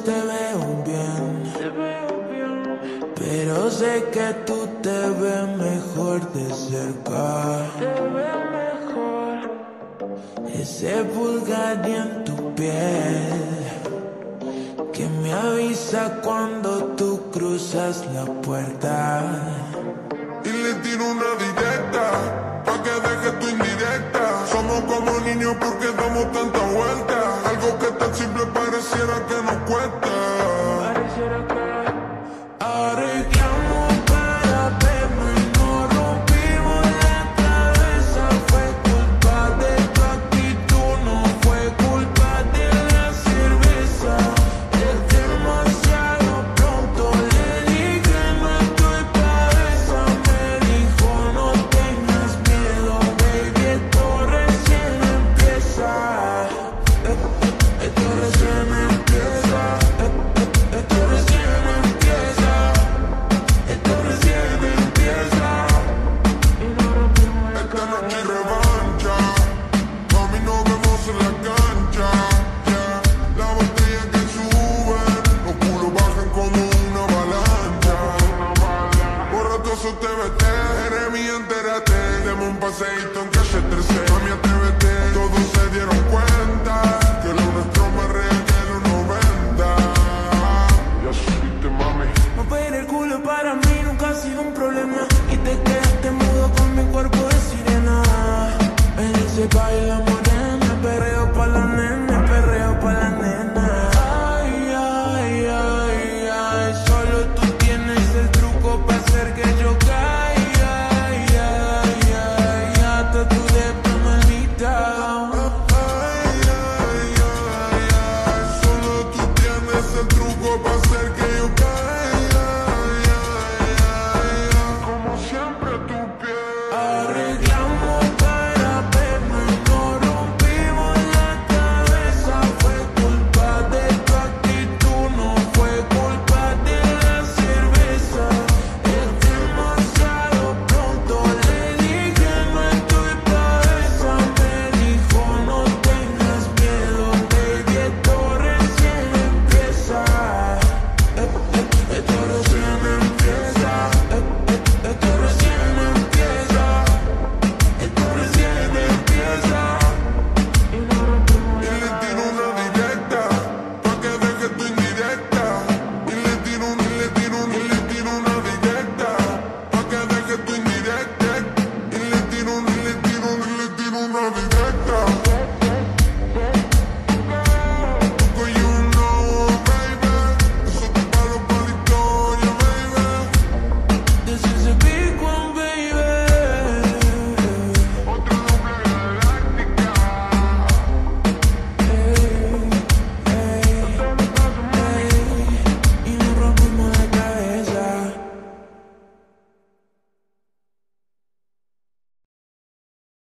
fotos te veo bien, pero sé que tú te ves mejor de cerca. Ese Bulgari en tu piel que me avisa cuando tú cruzas la puerta. Y le tiro una directa, pa' que deje tu indirecta. Somos como niños porque damos tanta vuelta. Algo que tan simple pareciera que nos cuesta. Arreglamos para vernos y nos rompimos la cabeza. Fue culpa de tu actitud, no fue culpa de la cerveza. Es demasiado pronto, le dije no estoy pa' esa. Me dijo no tengas miedo, baby, esto recién empieza. Esto recién empieza. Esto recién empieza. Esto recién empieza. Y nos rompimos la Esta noche hay cabeza. revancha, mami, nos vemos en la cancha. Yeah. La botella que sube, los culos bajan como una avalancha. Borra todo su TBT, eres mía, entérate. Demos un paseíto